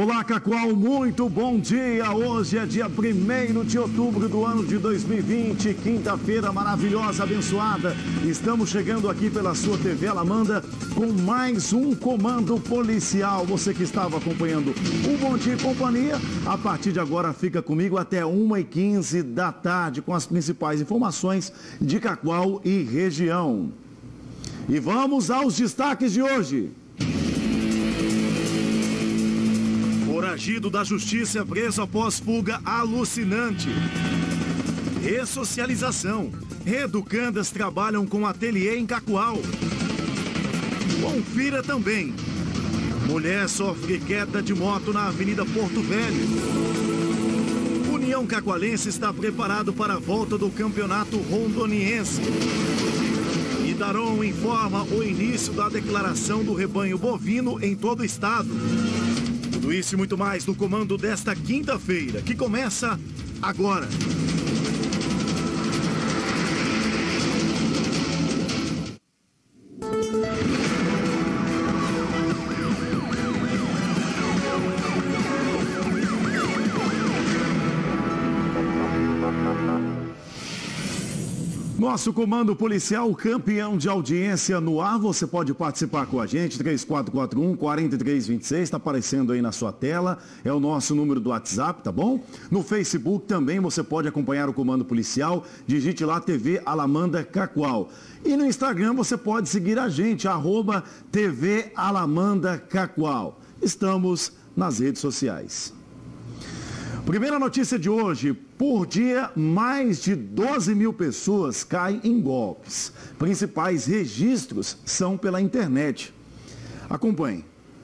Olá, Cacoal, muito bom dia. Hoje é dia 1º de outubro do ano de 2020, quinta-feira maravilhosa, abençoada. Estamos chegando aqui pela sua TV Alamanda com mais um comando policial. Você que estava acompanhando o Bom Dia e Companhia, a partir de agora fica comigo até 1h15 da tarde com as principais informações de Cacoal e região. E vamos aos destaques de hoje. Foragido da justiça é preso após fuga alucinante. Ressocialização. Reeducandas trabalham com ateliê em Cacoal. Confira também. Mulher sofre queda de moto na Avenida Porto Velho. União Cacoalense está preparado para a volta do campeonato rondoniense. Idaron informa o início da declaração do rebanho bovino em todo o estado. Tudo isso e muito mais no comando desta quinta-feira, que começa agora. Nosso comando policial campeão de audiência no ar. Você pode participar com a gente, 3441-4326, está aparecendo aí na sua tela, é o nosso número do WhatsApp, tá bom? No Facebook também você pode acompanhar o comando policial, digite lá TV Alamanda Cacoal. E no Instagram você pode seguir a gente, @TV Alamanda Cacoal. Estamos nas redes sociais. Primeira notícia de hoje, por dia, mais de 12 mil pessoas caem em golpes. Principais registros são pela internet. Acompanhe.